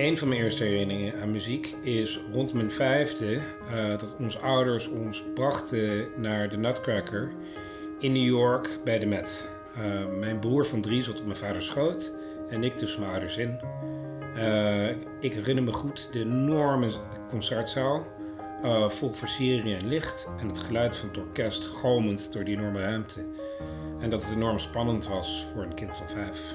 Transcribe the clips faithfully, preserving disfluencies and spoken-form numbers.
Een van mijn eerste herinneringen aan muziek is rond mijn vijfde uh, dat onze ouders ons brachten naar de Nutcracker in New York bij de Met. Uh, mijn broer van drie zat op mijn vaders schoot en ik tussen mijn ouders in. Uh, ik herinner me goed de enorme concertzaal, uh, vol versiering en licht en het geluid van het orkest galmend door die enorme ruimte. En dat het enorm spannend was voor een kind van vijf.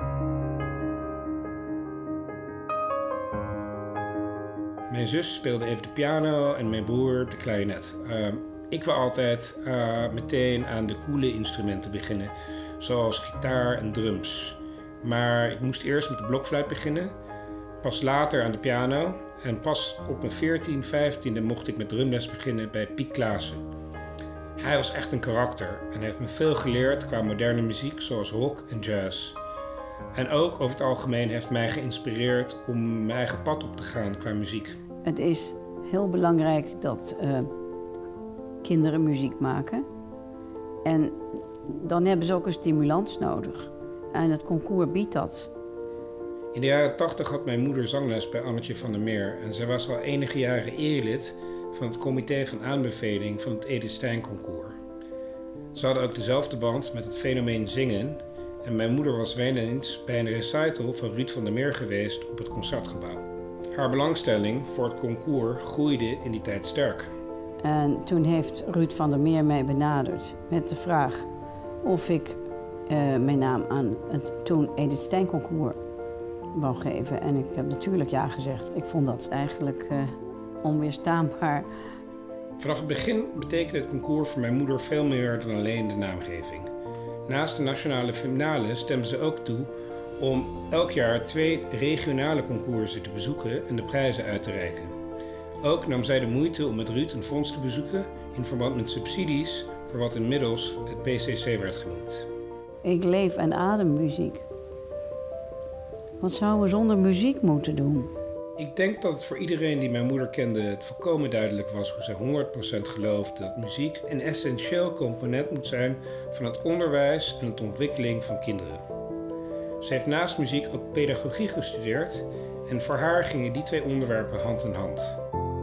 Mijn zus speelde even de piano en mijn broer de klarinet. Uh, ik wil altijd uh, meteen aan de coole instrumenten beginnen, zoals gitaar en drums. Maar ik moest eerst met de blokfluit beginnen, pas later aan de piano en pas op mijn veertien, vijftiende mocht ik met drumles beginnen bij Piet Klaassen. Hij was echt een karakter en heeft me veel geleerd qua moderne muziek zoals rock en jazz. En ook over het algemeen heeft mij geïnspireerd om mijn eigen pad op te gaan qua muziek. Het is heel belangrijk dat uh, kinderen muziek maken. En dan hebben ze ook een stimulans nodig. En het concours biedt dat. In de jaren tachtig had mijn moeder zangles bij Annetje van der Meer. En zij was al enige jaren erelid van het comité van aanbeveling van het Edith Stein concours. Ze hadden ook dezelfde band met het fenomeen zingen. En mijn moeder was wel eens bij een recital van Ruud van der Meer geweest op het Concertgebouw. Haar belangstelling voor het concours groeide in die tijd sterk. En toen heeft Ruud van der Meer mij benaderd met de vraag of ik uh, mijn naam aan het toen Edith Stein concours wou geven. En ik heb natuurlijk ja gezegd. Ik vond dat eigenlijk uh, onweerstaanbaar. Vanaf het begin betekende het concours voor mijn moeder veel meer dan alleen de naamgeving. Naast de nationale finale stemde ze ook toe om elk jaar twee regionale concoursen te bezoeken en de prijzen uit te reiken. Ook nam zij de moeite om met Ruud een fonds te bezoeken in verband met subsidies voor wat inmiddels het P C C werd genoemd. Ik leef en adem muziek. Wat zouden we zonder muziek moeten doen? Ik denk dat het voor iedereen die mijn moeder kende het volkomen duidelijk was hoe zij honderd procent geloofde dat muziek een essentieel component moet zijn van het onderwijs en de ontwikkeling van kinderen. Ze heeft naast muziek ook pedagogie gestudeerd en voor haar gingen die twee onderwerpen hand in hand.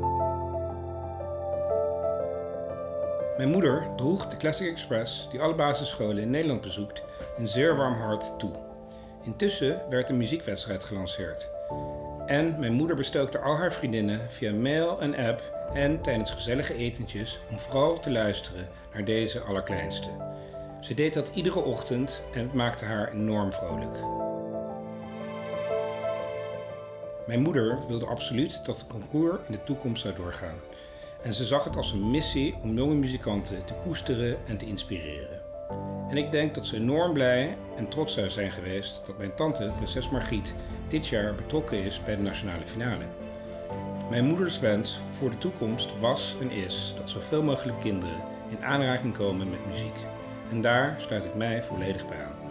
Mijn moeder droeg de Classic Express, die alle basisscholen in Nederland bezoekt, een zeer warm hart toe. Intussen werd een muziekwedstrijd gelanceerd. En mijn moeder bestookte al haar vriendinnen via mail en app en tijdens gezellige etentjes om vooral te luisteren naar deze allerkleinste. Ze deed dat iedere ochtend en het maakte haar enorm vrolijk. Mijn moeder wilde absoluut dat het concours in de toekomst zou doorgaan. En ze zag het als een missie om jonge muzikanten te koesteren en te inspireren. En ik denk dat ze enorm blij en trots zou zijn geweest dat mijn tante, prinses Margriet, dit jaar betrokken is bij de nationale finale. Mijn moeders wens voor de toekomst was en is dat zoveel mogelijk kinderen in aanraking komen met muziek. En daar sluit ik mij volledig bij aan.